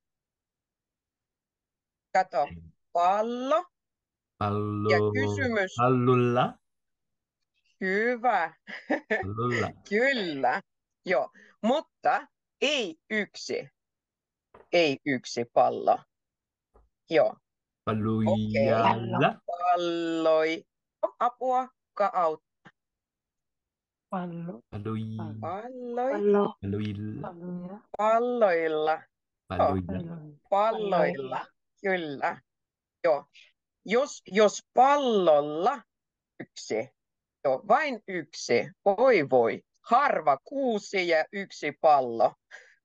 Kato, pallo. Pallo. Ja kysymys. Pallolla. Hyvä. Pallolla. Kyllä. Joo, mutta ei yksi. Ei yksi pallo. Joo, Palloijalla. palloi. Apua, ka aut. Pallo, Palloi. Palloi. pallo, Palloilla. palloja, Palloilla. Palloilla. pallo, Palloilla. Kyllä. Joo. Jos, jos pallolla yksi. Joo, vain yksi. Voi voi. Harva kuusi ja yksi pallo.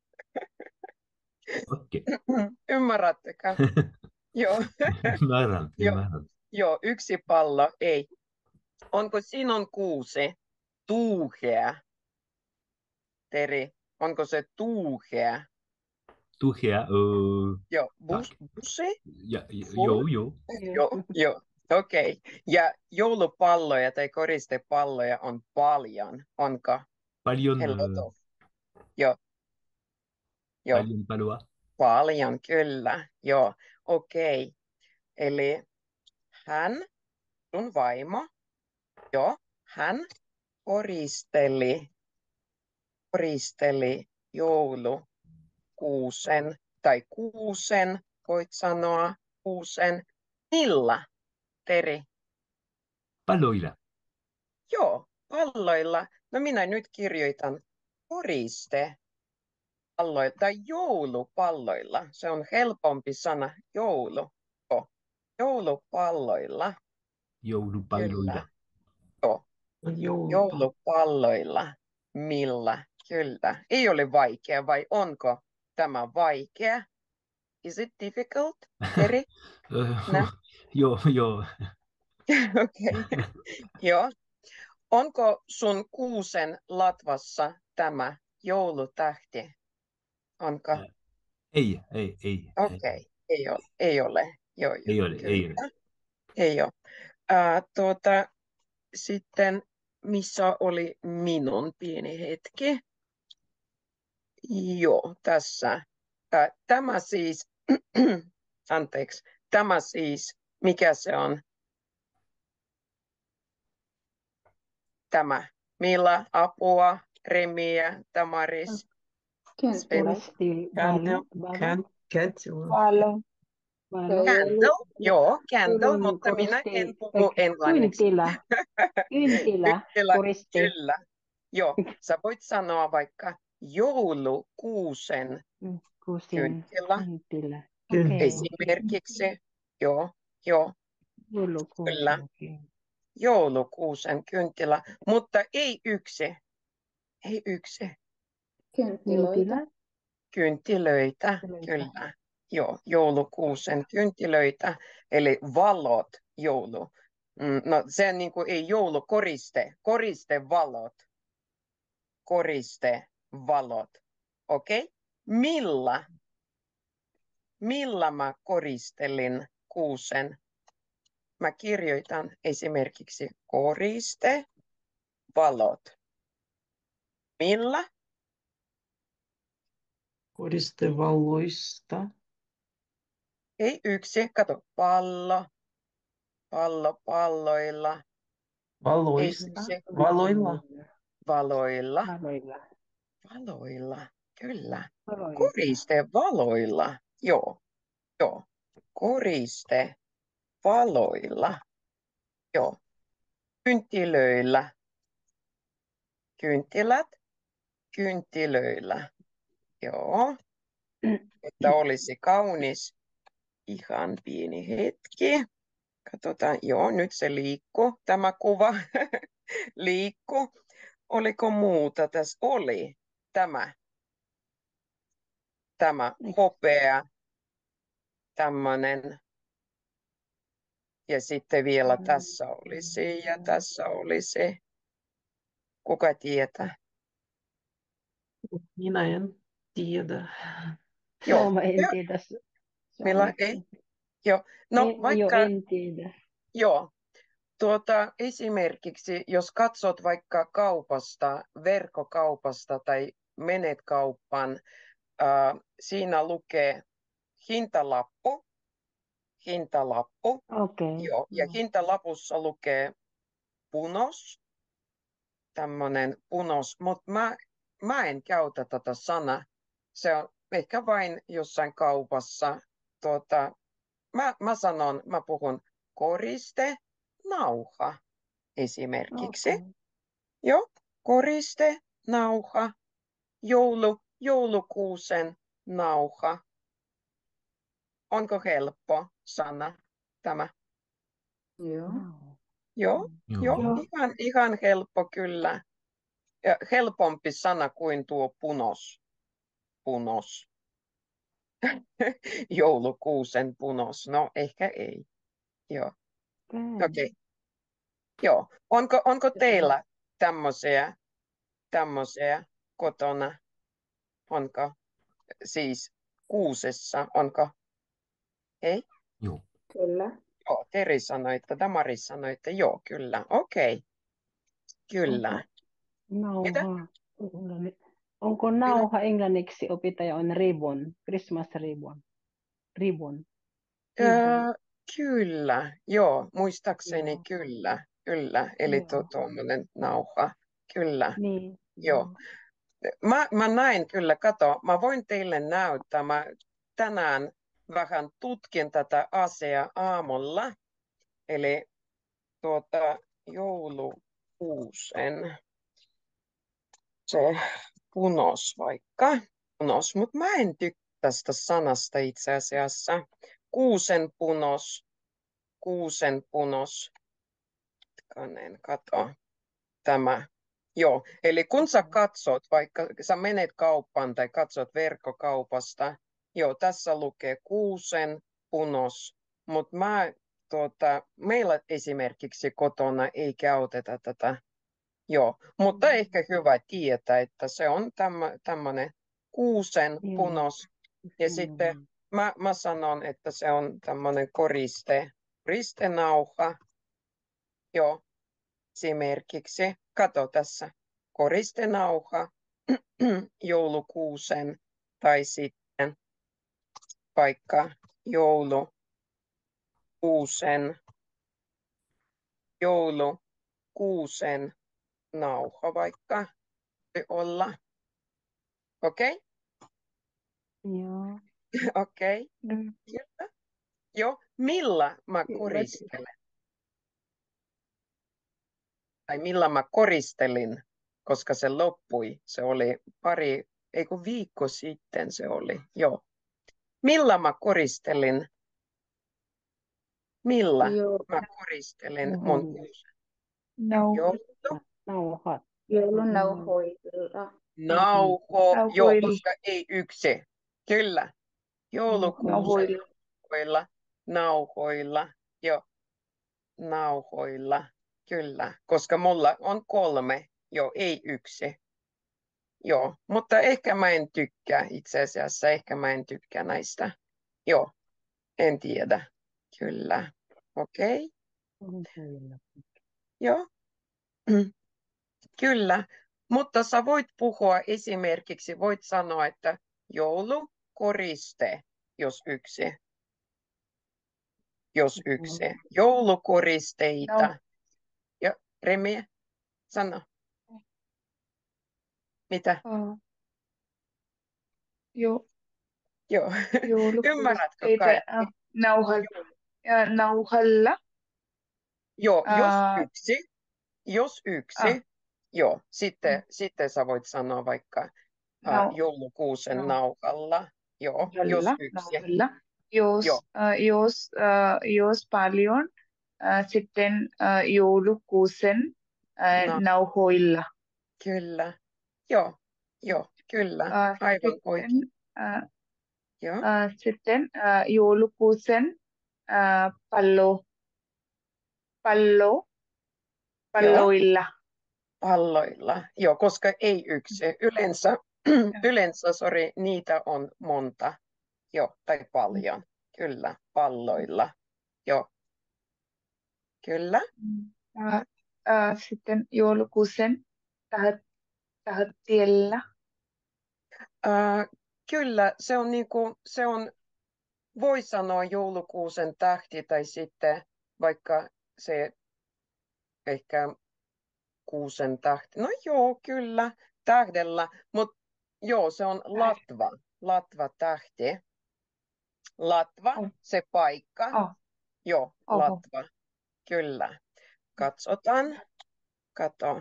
Okei. Ymmärrättekö? Joo. Ymmärrän, Joo. ymmärrän. Joo, yksi pallo, ei. Onko sinun kuusi tuuhea? Teri, onko se tuuhea? Tuhea. Uh, Joo, bus, busi? ja, joo, joo. Joo, joo. Okei. Okay. Ja joulupalloja tai koristepalloja on paljon, onko? Paljon. A lot Uh, of. Joo. Joo, paljon palloa. paljon, kyllä. Joo, okei. Okay. Eli hän, sun vaimo, joo, hän koristeli, koristeli joulukuusen tai kuusen, voit sanoa kuusen. Millä, Teri? Palloilla. Joo, palloilla. No minä nyt kirjoitan koriste palloilla tai joulupalloilla. Se on helpompi sana, joulu. Joo, joulupalloilla. Joulupalloilla. Kyllä. Joo, joulupalloilla. Millä? Kyllä. Ei ole vaikea, vai onko tämä vaikea? Is it difficult, Teri? Uh, No. joo, joo. Okei. Okay. Joo. Onko sun kuusen latvassa tämä joulutähti? Onko? Ei, ei, ei. Okei, okay. ei ole. Ei ole. Joo, joo. Ei ole, Kyllä. ei ole. Ei ole. Uh, tuota, sitten, missä oli minun pieni hetki? Joo, tässä. Uh, tämä siis, anteeksi, tämä siis, mikä se on? Tämä. Milla, apua, Remiä, Tamaris. Koristi, Candle. ballo, Can, candle. Pallo. ballo. Candle, joo, candle, Joulun mutta minä koristi- en puhu englanniksi. Kynttilä, kynttilä, Kyllä, koristi. Kyllä, joo. Sä voit sanoa vaikka joulukuusen Kuusin, kynttilä. kynttilä. Kyllä. Okei. Esimerkiksi, joo, joo, Joulukuusi, Kyllä. okei. joulukuusen kynttilä, mutta ei yksi. Ei yksi. Kynttilöitä. Kynttilä. Kynttilöitä, Kynttilöitä. kyllä. Joo, joulukuusen kynttilöitä, eli valot, joulu. Mm, no se niin kuin ei joulukoriste, koristevalot. Koristevalot. Okei? Okay? Millä? Millä mä koristelin kuusen? Mä kirjoitan esimerkiksi koriste, valot. Millä? Koristevalloista. Ei yksi, kato, pallo, pallo, palloilla. Valoista. Ei yksi, Valoilla. valoilla, Valoilla. valoilla, kyllä. Valoilla. Koriste valoilla, joo, joo. Koriste valoilla, joo. Kynttilöillä, kynttilät, kynttilöillä, joo. Että olisi kaunis. Ihan pieni hetki. Katsotaan, joo, nyt se liikkuu, tämä kuva liikkuu. Oliko muuta tässä? Oli tämä, tämä hopea, tämmöinen. Ja sitten vielä tässä olisi ja tässä olisi. Kuka tietää? Minä en tiedä. Joo. Joo, mä en tiedä. Millä ei? Joo. No en, vaikka, jo, en tiedä. joo. Tuota, esimerkiksi, jos katsot vaikka kaupasta, verkkokaupasta tai menet kauppaan, äh, siinä lukee hintalappu, hintalappu, Okei. joo, ja hintalapussa lukee punos, tämmöinen punos, mutta mä, mä en käytä tätä sanaa, se on ehkä vain jossain kaupassa, tuota, mä, mä sanon, mä puhun koriste, nauha esimerkiksi. Okei. Joo, koriste, nauha, joulu, joulukuusen nauha. Onko helppo sana tämä? Joo. Joo, Joo. joo, Joo. ihan, ihan helppo kyllä. Ja helpompi sana kuin tuo punos. Punos. Joulukuusen punos. No, ehkä ei. Joo, Okei. okei. Okay. Joo, onko, onko teillä tämmöisiä, tämmöisiä kotona? Onko siis kuusessa? Onko? Ei? Joo. Kyllä. Joo, Teri sanoi, että Damari sanoi, että joo, kyllä. Okei, okay. Kyllä. Mitä? Nauha. Onko nauha englanniksi opettaja on ribbon, Christmas ribbon? Ribbon. Öö, Ribbon. kyllä, joo, muistaakseni Joo. kyllä, kyllä. Eli tuo Joo. tuommoinen nauha, kyllä, Niin. joo. Mä, mä näin kyllä, kato, mä voin teille näyttää, mä tänään vähän tutkin tätä asiaa aamulla, eli tuota joulukuusen, se punos vaikka, punos, mutta mä en tykkää tästä sanasta itse asiassa. Kuusen punos, kuusen punos, kanen, kato, tämä. Joo, eli kun sä katsot, vaikka sä menet kauppaan tai katsot verkkokaupasta, joo, tässä lukee kuusen punos, mutta mä, tuota, meillä esimerkiksi kotona ei käytetä tätä, joo, mutta ehkä hyvä tietää, että se on tämmöinen kuusen Joo. punos, ja sitten mä, mä sanon, että se on tämmöinen koriste, koristenauha, joo, esimerkiksi, kato tässä, koristenauha, joulukuusen tai sitten vaikka joulukuusen, joulukuusen nauha vaikka voi olla. Okei? Okay? Joo. Okei. Okay. Mm. Kyllä. Joo, millä mä Kyllä. koristelen? Tai millä mä koristelin, koska se loppui. Se oli pari, ei kun viikko sitten se oli, joo. Millä mä koristelin? Millä Joo. mä koristelin Mhm. mun kuusen? Nau, Joulu, Nauhat. Joulunauhoilla. nauho, joo, nauhoilla, koska ei yksi. Kyllä, joulukuusen nauhoilla. nauhoilla, nauhoilla, joo, nauhoilla, kyllä, koska mulla on kolme, joo, ei yksi. Joo, mutta ehkä mä en tykkää itse asiassa, ehkä mä en tykkää näistä. Joo, en tiedä. Kyllä. Okei, joo. Kyllä, mutta sä voit puhua esimerkiksi, voit sanoa, että joulukoriste, jos yksi. Jos yksi. Joulukoristeita. Nau, Ja Remi, sano. Mitä? uh, jo, Joo. Ymmärrätkö joulukoristeita, kaikki? uh, nauhal, uh, nauhalla, Joo, jos uh, yksi. Jos yksi. uh, Joo, sitten, sitten sä voit sanoa vaikka uh, nau, joulukuusen nau, nauhalla. Joo, jos nauhalla, yksi. nauhalla. Jos, Joo, uh, jos, uh, jos paljon, uh, sitten uh, joulukuusen uh, no, nauhoilla. kyllä. Joo, joo, kyllä. Uh, Aivan sitten, oikein. uh, Joo, uh, sitten uh, joulukuusen uh, pallo, pallo, joo. palloilla. Palloilla. Joo, koska ei yksi. Yleensä, yleensä sorry, niitä on monta. Joo, tai paljon. Kyllä, palloilla. Joo, kyllä. Uh, uh, sitten joulukuusen tahat, tahattiellä. Äh, kyllä, se on niinku, se on, voi sanoa joulukuusen tähti tai sitten vaikka se ehkä kuusen tähti. No joo, kyllä, tähdellä, mutta joo, se on latva, latva tähti. Latva, Oh, se paikka. oh, Joo, oho. latva, kyllä. Katsotaan, kato.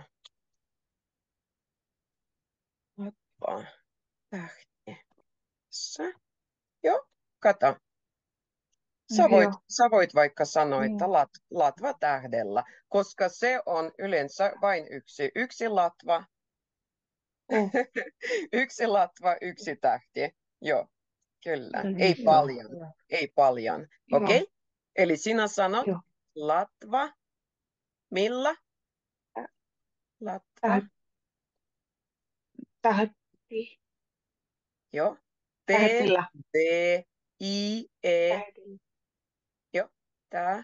Latva, tähti. Tässä. Joo, kato. Sä voit, Joo. sä voit vaikka sanoa, Joo. että lat, latva tähdellä, koska se on yleensä vain yksi. Yksi latva, Oh, yksi latva, yksi tähti. Joo, kyllä. Ei joo. paljon, ei paljon. Joo. Okei? Okay? Eli sinä sanot Joo. latva, millä? Latva, Täh- Tähti. joo. T, Tähdellä. D, I, E, Tähdellä. joo. Tää,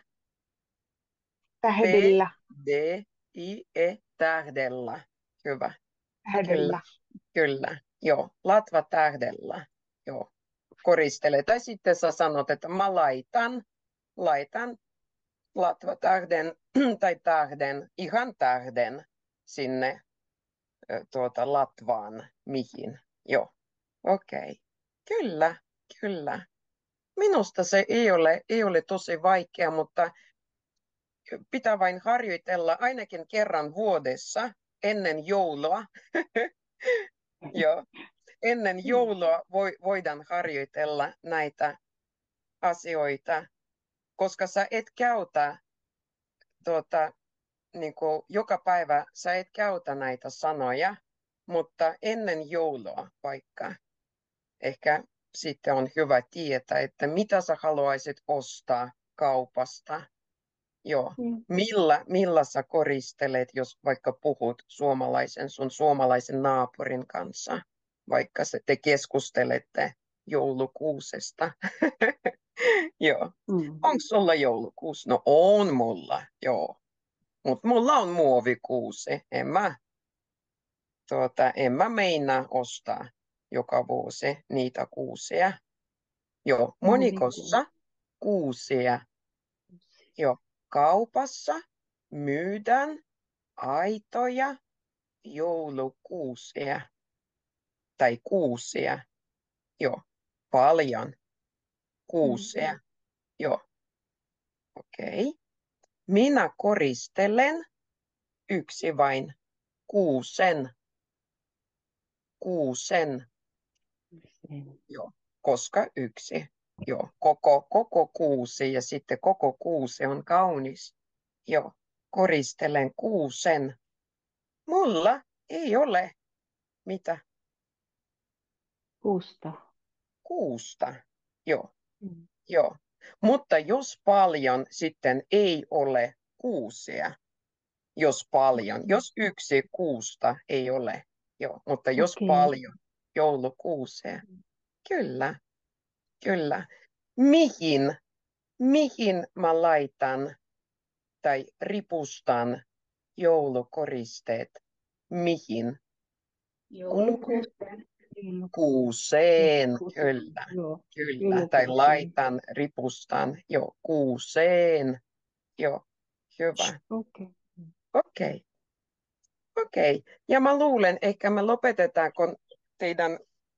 P, Tähdellä. D, I, E, tähdellä. Hyvä. Kyllä. Tähdellä. Kyllä, joo, latva tähdellä, joo, koristele. Tai sitten sä sanot, että mä laitan, laitan latva tähden tai tähden, ihan tähden sinne ö, tuota latvaan, mihin, joo, okei, okay. Kyllä, kyllä. Minusta se ei ole, ei ole tosi vaikea, mutta pitää vain harjoitella ainakin kerran vuodessa ennen joulua. Joo. Ennen joulua voi, voidaan harjoitella näitä asioita, koska sä et käytä tuota, niin kuin joka päivä sä et käytä näitä sanoja, mutta ennen joulua vaikka ehkä sitten on hyvä tietää, että mitä sä haluaisit ostaa kaupasta. Joo. Mm. Millä, millä sä koristelet, jos vaikka puhut suomalaisen, sun suomalaisen naapurin kanssa, vaikka se te keskustelette joulukuusesta. Joo. Mm. Onko sulla joulukuusi? No on mulla, joo. Mutta mulla on muovikuusi. En mä, tuota, en mä meinaa ostaa joka vuosi niitä kuusia. Joo, monikossa kuusia. Joo, kaupassa myydään aitoja joulukuusia tai kuusia. Joo, paljon kuusia. Joo, okei. Okay. Minä koristelen yksi vain kuusen. Kuusen. Joo, koska yksi. Joo, koko, koko kuusi ja sitten koko kuusi on kaunis. Joo, koristelen kuusen. Mulla ei ole mitä Kuusta. kuusta. Joo, Mm. joo. Mutta jos paljon, sitten ei ole kuusia. Jos paljon. Jos yksi kuusta ei ole. Joo, mutta jos Okei. paljon joulukuusia. Kyllä, kyllä. Mihin, mihin mä laitan tai ripustan joulukoristeet? Mihin? Joulukuuseen. Kuuseen, Kuuseen. kyllä, Joo. kyllä. Tai Joulukuuseen. laitan, ripustan, jo kuuseen. Joo, hyvä. Okei. Okei, okei. Ja mä luulen, ehkä me lopetetaan, kun teidän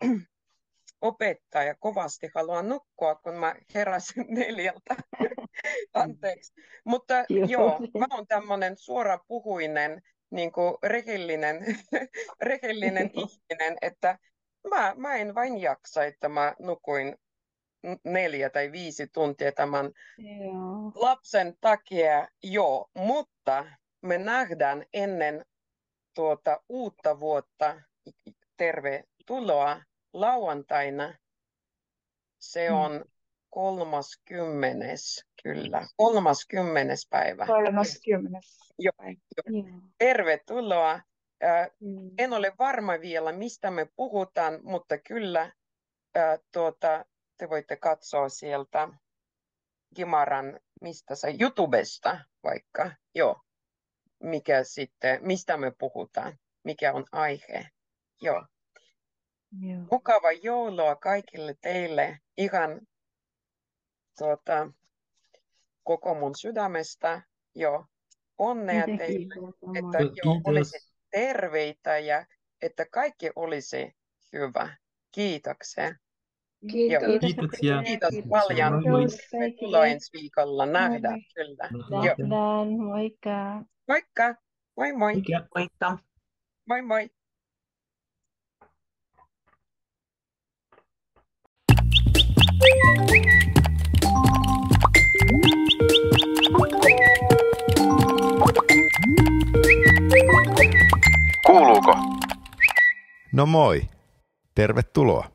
opettaja kovasti haluaa nukkua, kun mä heräsin neljältä. Anteeksi. Mutta Joo. joo, mä oon tämmöinen suorapuhuinen, niin kuin rehellinen, rehellinen ihminen, että mä, mä en vain jaksa, että mä nukuin neljä tai viisi tuntia tämän Joo. lapsen takia, joo, mutta me nähdään ennen tuota uutta vuotta, tervetuloa lauantaina. Se Mm. on kolmaskymmenes, kyllä, kolmaskymmenes päivä. Kolmaskymmenes Joo, päivä. Joo. tervetuloa. Äh, Mm. en ole varma vielä, mistä me puhutaan, mutta kyllä äh, tuota, te voitte katsoa sieltä Gimaran, mistä se, YouTubesta vaikka, joo, mikä sitten, mistä me puhutaan, mikä on aihe, joo. Joo. Mukava joulua kaikille teille, ihan tuota, koko mun sydämestä, joo, onnea Miten teille, kiitos, että samoin. joo, olisi Kiitos. terveitä ja että kaikki olisi hyvä. Kiitoksia. Kiitos. Joo. Kiitoksia. Kiitos Kiitos. paljon. Moi moi. Kiitos Tervetuloa kaikille. ensi viikolla. Nähdään, Moi. kyllä. Nähdään. Joo. Nähdään. Moikka. Moikka. Moi moi. Moikka. Moikka. Moi moi. Kuuluuko? No moi. Tervetuloa.